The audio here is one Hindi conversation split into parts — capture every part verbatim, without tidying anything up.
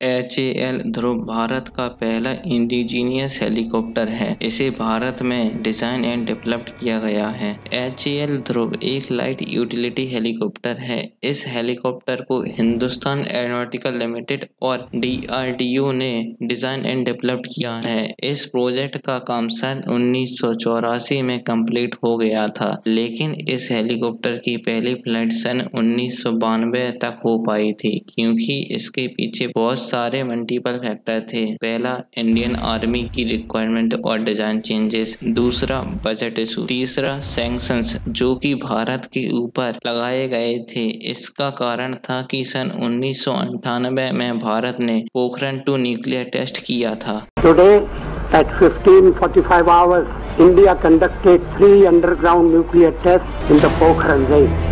H A L Dhruv Bharat का पहला इंडिजीनियस हेलीकॉप्टर है। इसे भारत में डिजाइन एंड डेवलप्ड किया गया है। एच ए एल ध्रुव एक लाइट यूटिलिटी हेलीकॉप्टर है। इस हेलीकॉप्टर को हिंदुस्तान एरोनॉटिकल लिमिटेड और डी आर डी ओ ने डिजाइन एंड डेवलप्ड किया है। इस प्रोजेक्ट का काम सन उन्नीस सौ चौरासी में कंप्लीट हो गया था, लेकिन इस हेलीकॉप्टर की पहली फ्लाइट सन उन्नीस सौ बानवे तक हो पाई थी, क्योंकि इसके पीछे बहुत सारे मल्टीपल फैक्टर थे। पहला, इंडियन आर्मी की रिक्वायरमेंट और डिजाइन चेंजेस। दूसरा, बजट इशू। तीसरा, सैंक्शंस जो कि भारत के ऊपर लगाए गए थे। इसका कारण था कि सन उन्नीस सौ अंठानवे में भारत ने पोखरण टू न्यूक्लियर टेस्ट किया था। Today at fifteen forty-five hours, India conducted three underground nuclear tests in the Pokhran range.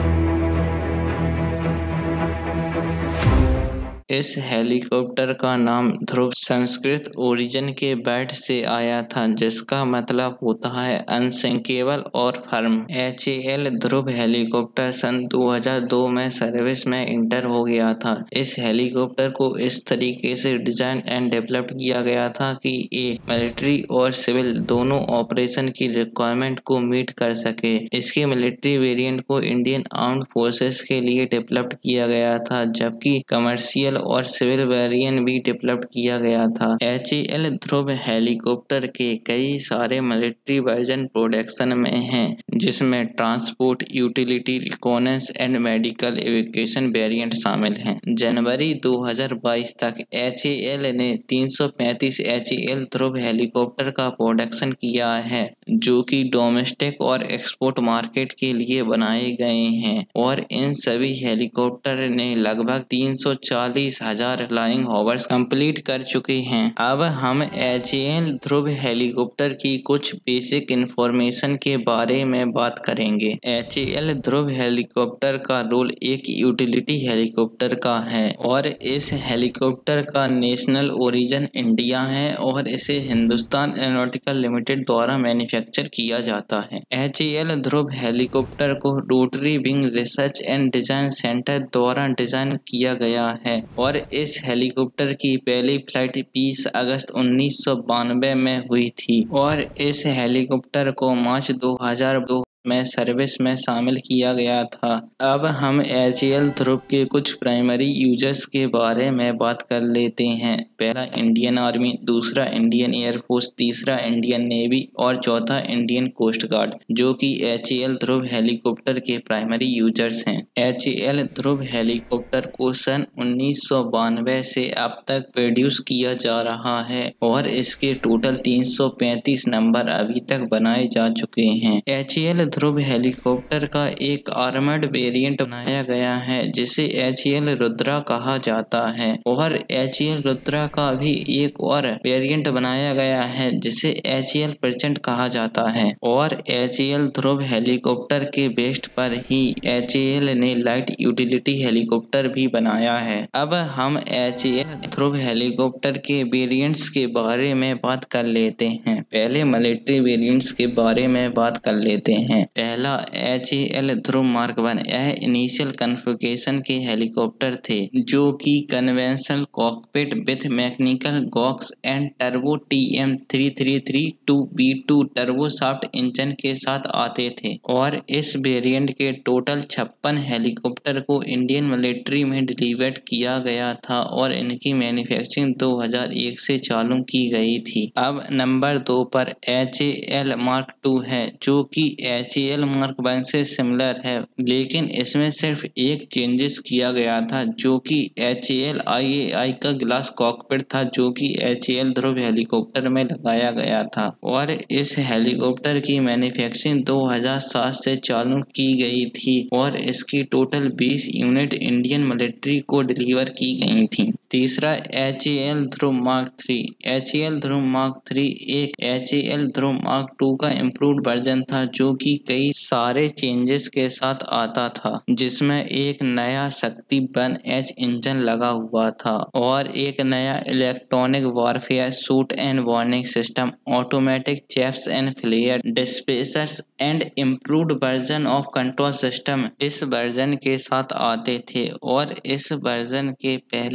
इस हेलीकॉप्टर का नाम ध्रुव संस्कृत ओरिजिन के वर्ड से आया था, जिसका मतलब होता है अनसिंकेबल और firm. H A L Dhruv helicopter सन दो हज़ार दो में सर्विस में इंटर हो गया था। इस हेलीकॉप्टर को इस तरीके से डिजाइन एंड डेवलप किया गया था कि ये मिलिट्री और सिविल दोनों ऑपरेशन की रिक्वायरमेंट को मीट कर सके। इसके मिलिट्री वेरिएंट को इंडियन आर्म्ड फोर्सेस के लिए डेवलप किया गया था, जबकि कमर्शियल और सिविल वेरिएंट भी डेवलप किया गया था। H A L Dhruv helicopter के कई सारे मिलिट्री वर्जन प्रोडक्शन में हैं, जिसमें transport, utility, reconnaissance and medical evacuation variant शामिल हैं। जनवरी दो हज़ार बाईस तक एच ए एल ने तीन सौ पैंतीस H A L Dhruv helicopter का प्रोडक्शन किया है, जो कि डोमेस्टिक और एक्सपोर्ट मार्केट के लिए बनाए गए हैं, और इन सभी हेलीकॉप्टर ने लगभग तीन सौ चालीस हजार फ्लाइंग हॉवर्स कंप्लीट कर चुके हैं। अब हम H A L Dhruv helicopter की कुछ बेसिक इंफॉर्मेशन के बारे में बात करेंगे। H A L Dhruv helicopter का रोल एक यूटिलिटी हेलीकॉप्टर का है, और इस हेलीकॉप्टर का नेशनल ओरिजिन इंडिया है और इसे हिंदुस्तान एरोनॉटिकल लिमिटेड द्वारा मैन्युफैक्चर किया जाता है। H A L Dhruv helicopter को rotary wing research and design centre द्वारा डिजाइन किया गया है, और इस हेलीकॉप्टर की पहली फ्लाइट बीस अगस्त उन्नीस सौ बानवे में हुई थी, और इस हेलीकॉप्टर को मार्च दो हज़ार दो में सर्विस में शामिल किया गया था। अब हम एच ए एल ध्रुव के कुछ प्राइमरी यूजर्स के बारे में बात कर लेते हैं। पहला, इंडियन आर्मी। दूसरा, इंडियन एयरफोर्स। तीसरा, इंडियन नेवी। और चौथा, इंडियन कोस्ट गार्ड, जो कि H A L Dhruv helicopter के प्राइमरी यूजर्स हैं। H A L Dhruv helicopter को सन उन्नीस सौ बानवे से अब तक प्रोड्यूस किया जा रहा है, और इसके टोटल तीन सौ पैंतीस नंबर अभी तक बनाए जा चुके हैं। H A L Dhruv helicopter का एक आर्मर्ड वेरिएंट बनाया गया है, जिसे एच ए एल रुद्रा कहा जाता है, और एच ए एल रुद्रा का भी एक और वेरिएंट बनाया गया है, जिसे एच ए एल प्रचंड कहा जाता है। और H A L Dhruv helicopter के बेस्ट पर ही एच ए एल ने लाइट यूटिलिटी हेलीकॉप्टर भी बनाया है। अब हम H A L Dhruv helicopter के वेरिएंट्स के बारे में बात कर लेते हैं। पहले मिलिट्री वेरिएंट्स के बारे में बात कर लेते हैं। पहला, H A L Dhruv mark one. यह इनिशियल कॉन्फ़िगरेशन के हेलीकॉप्टर थे, जो कि conventional cockpit with mechanical gauges and turbo T M three three three two B two turboshaft engine के साथ आते थे, और इस वेरिएंट के टोटल छप्पन हेलीकॉप्टर को इंडियन मिलिट्री में डिलीवर्ड किया गया था, और इनकी मैन्युफैक्चरिंग दो हज़ार एक से चालू की गई थी। अब नंबर दो पर H A L mark two है, जो कि H A L mark one से सिमिलर है, लेकिन इसमें सिर्फ एक चेंजेस किया गया था, जो कि एच ए एल आई ए आई का ग्लास कॉकपिट था, जो कि H A L Dhruv helicopter में लगाया गया था, और इस हेलीकॉप्टर की मैन्युफैक्चरिंग दो हज़ार सात से चालू की गई थी, और इसकी टोटल बीस यूनिट इंडियन मिलिट्री को डिलीवर की गई थी। तीसरा, H A L Dhruv mark three. H A L Dhruv mark three एक H A L Dhruv mark two का इम्प्रूव्ड वर्जन था, जो कि कई सारे चेंजेस के साथ आता था, जिसमें एक नया शक्ति वन एच इंजन लगा हुआ था, और एक नया electronic warfare suite and warning system, automatic chaffs and flare dispensers and improved version of control system इस वर्जन के साथ आते थे, और इस वर्जन के पहले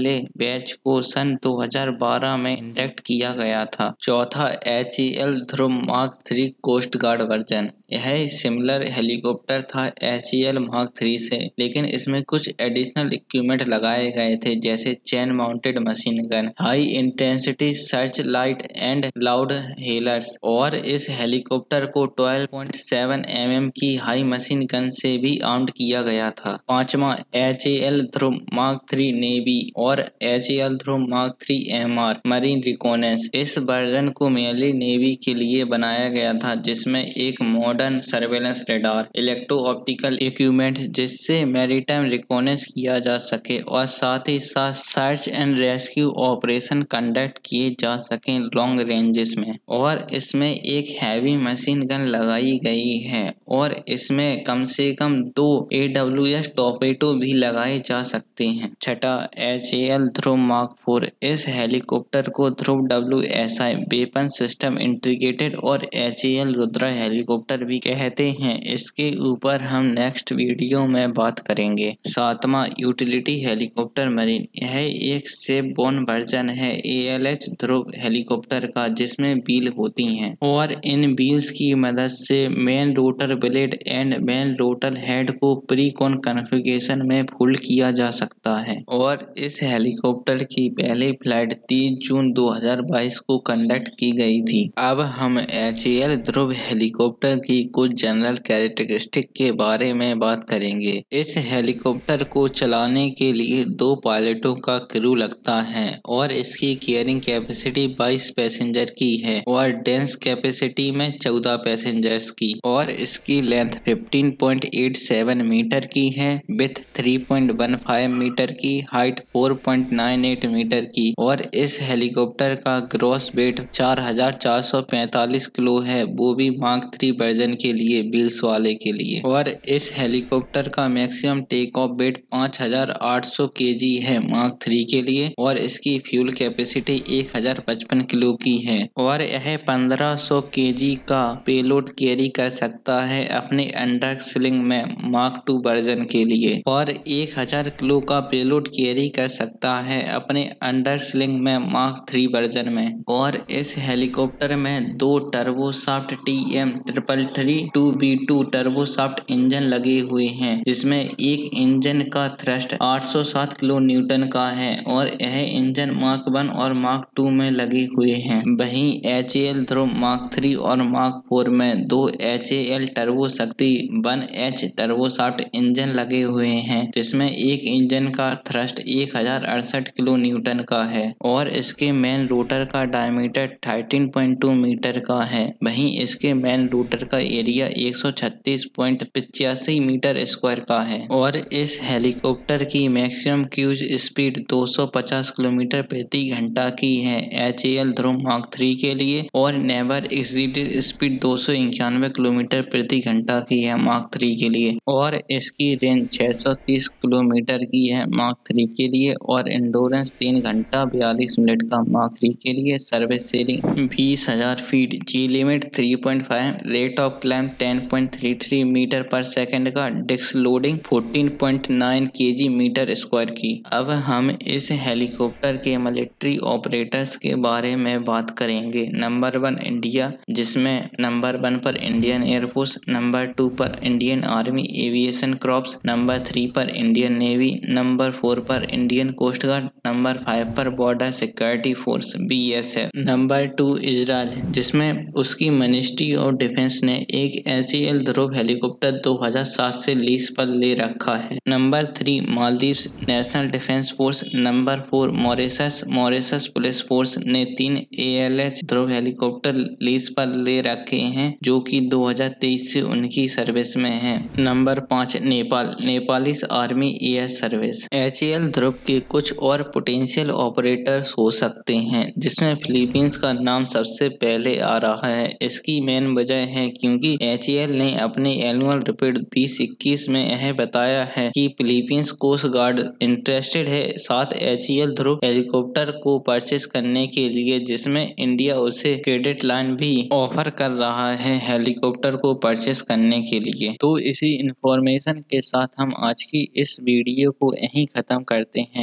बैच को सन दो हज़ार बारह में इंडक्ट किया गया था। चौथा H E L Dhruv mark three coast guard version. यह सिमिलर हेलीकॉप्टर था H E L mark three से, लेकिन इसमें कुछ एडिशनल इक्विपमेंट लगाए गए थे जैसे chain mounted machine gun, high intensity search light and loud hailers, और इस हेलीकॉप्टर को बारह पॉइंट सात एम एम की हाई मशीन गन से भी आर्म्ड किया गया था। पांचवा H A L Dhruv mark three navy और H A L Dhruv mark three M R marine reconnaissance. इस वर्जन को मेनली नेवी के लिए बनाया गया था, जिसमें एक modern surveillance radar, electro optical equipment जिससे मैरीटाइम रिकॉनेंस किया जा सके और साथ ही साथ search and rescue operation conduct किए जा सके लॉन्ग रेंजेस में। और इसमें एक हैवी मशीन गन लगाई गई है और इसमें कम से कम दो ए डब्ल्यू एस टॉर्पेडो भी लगाए जा सकते हैं। छठा H A L Dhruv mark four. इस हेलीकॉप्टर को Dhruv W S I weapon system integrated और H A L Rudra helicopter भी कहते हैं। इसके ऊपर हम नेक्स्ट वीडियो में बात करेंगे। सातवां यूटिलिटी हेलीकॉप्टर मरीन। यह एक शेप बोर्न वर्जन है A L H Dhruv helicopter का, जिसमें व्हील होती हैं और इन व्हील्स की मदद से main rotor blade and main rotor head को प्री कॉन कॉन्फ़िगरेशन में फोल्ड किया जा सकता है। और इस हेलीकॉप्टर की पहली फ्लाइट तीस जून दो हज़ार बाईस को कंडक्ट की गई थी। अब हम H A L Dhruv helicopter की कुछ जनरल कैरेक्टरिस्टिक के बारे में बात करेंगे। इस हेलीकॉप्टर को चलाने के लिए दो पायलटों का क्रू लगता है और इसकी कैरिंग कैपेसिटी बाईस पैसेंजर की है और डेंस कैपेसिटी में चौदह पैसेंजर्स की, और इसकी लेंथ पंद्रह पॉइंट आठ सात मीटर की है, विड्थ तीन पॉइंट एक पाँच मीटर की, हाइट चार पॉइंट नौ आठ मीटर की, और इस हेलीकॉप्टर का ग्रॉस वेट चार हज़ार चार सौ पैंतालीस किलो है, वो भी मार्क थ्री वर्जन के लिए, व्हील्स वाले के लिए। और इस हेलीकॉप्टर का मैक्सिमम टेक ऑफ वेट पाँच हज़ार आठ सौ केजी है मार्क थ्री के लिए, और इसकी फ्यूल कैपेसिटी एक हज़ार पचपन किलो की है, और यह पंद्रह सौ केजी का पेलोड कैरी कर सकता है अपने अंडर स्लिंग में मार्क टू वर्जन के लिए, और एक हज़ार किलो का पेलोड कैरी कर सकता है अपने अंडर स्लिंग में मार्क थ्री वर्जन में। और इस हेलीकॉप्टर में दो turboshaft T M triple three two B two turboshaft engine लगे हुए हैं, जिसमें एक इंजन का थ्रस्ट आठ सौ सात किलो न्यूटन का है और यह इंजन मार्क वन और मार्क टू में लगे हुए हैं। वहीं H A L Dhruv mark three और मार्क फोर में दो H A L turbo Shakti one H turboshaft engine लगे हुए हैं, जिसमें एक इंजन का थ्रस्ट एक हज़ार अड़सठ किलो न्यूटन का है और इसके मेन रोटर का डायमीटर तेरह पॉइंट दो मीटर का है। वहीं इसके मेन रोटर का एरिया एक सौ छत्तीस पॉइंट पचासी मीटर स्क्वायर का है। और इस हेलीकॉप्टर की मैक्सिमम क्रूज स्पीड दो सौ पचास किलोमीटर प्रति घंटा की है H A L Dhruv mark three के लिए, और नेवर एक्सीडेड स्पीड दो सौ इक्यानवे किलोमीटर प्रति घंटा की है मार्क थ्री के लिए, और इसकी रेंज छह सौ तीस किलोमीटर की है मार्क थ्री के लिए, और एंडोरेंस तीन घंटा बयालीस मिनट का मार्क थ्री के लिए। सर्विस सेलिंग बीस हज़ार फीट, जी लिमिट तीन पॉइंट पाँच, रेट ऑफ क्लाइंब दस पॉइंट तीन तीन मीटर पर सेकंड का, डिस्क लोडिंग चौदह पॉइंट नौ केजी मीटर स्क्वायर की। अब हम इस हेलीकॉप्टर के मिलिट्री ऑपरेटर्स के बारे में बात करेंगे। नंबर वन इंडिया, जिसमें नंबर वन पर इंडियन एयरफोर्स, नंबर टू पर Indian army aviation corps, number three पर इंडियन नेवी, नंबर फोर पर Indian coast guard, number five पर border security force B S F, number two Israel, जिसमें उसकी मिनिस्ट्री ऑफ डिफेंस ने एक H A L Dhruv helicopter दो हज़ार सात से लीज पर ले रखा है। Number three Maldives national defence force, number four Mauritius, Mauritius police force ने तीन A L H Dhruv helicopter lease पर ले रखे हैं, जो कि दो हज़ार तेईस से उनकी सर्विस में है। नंबर पाँच Nepal, Nepalese army air service. H A L Dhruv के कुछ और पोटेंशियल ऑपरेटर्स हो सकते हैं, जिसमें फिलीपींस का नाम सबसे पहले आ रहा है। इसकी मेन वजह है क्योंकि एच ए एल ने अपने एनुअल रिपोर्ट बीस इक्कीस में यह बताया है कि फिलीपींस कोस्ट गार्ड इंटरेस्टेड है सात H A L Dhruv helicopter को परचेस करने के लिए, जिसमें इंडिया उसे क्रेडिट लाइन भी ऑफर कर रहा है हेलीकॉप्टर को परचेस करने के लिए। तो इसी इंफॉर्मेशन के साथ हम आज की इस वीडियो को यहीं खत्म करते हैं। अगर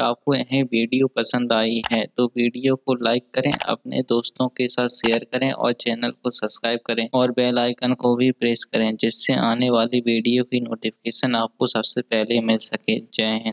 आपको यह वीडियो पसंद आई है तो वीडियो को लाइक करें, अपने दोस्तों के साथ शेयर करें और चैनल को सब्सक्राइब करें और बेल आइकन को भी प्रेस करें, जिससे आने वाली वीडियो की नोटिफिकेशन आपको सबसे पहले मिल सके। जय हिंद।